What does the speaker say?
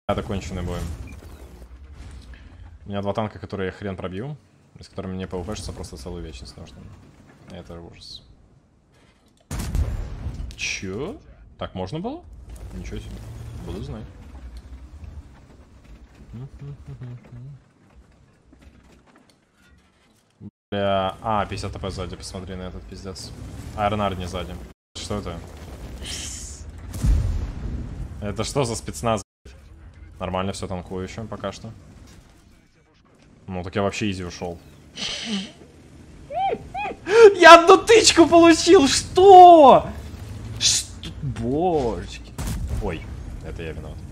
Это конченый бой. У меня два танка, которые я хрен пробью, с которыми мне пвпшится просто целую вечность нужно. Это ужас. Чё? Так можно было? Ничего себе. Буду знать. Бля... 50 ТП сзади, посмотри на этот пиздец. Айронар не сзади. Что это? Это что за спецназ? Нормально все танкую еще пока что. Ну так я вообще изи ушел. Я одну тычку получил! Что? Что? Божечки. Ой, это я виноват.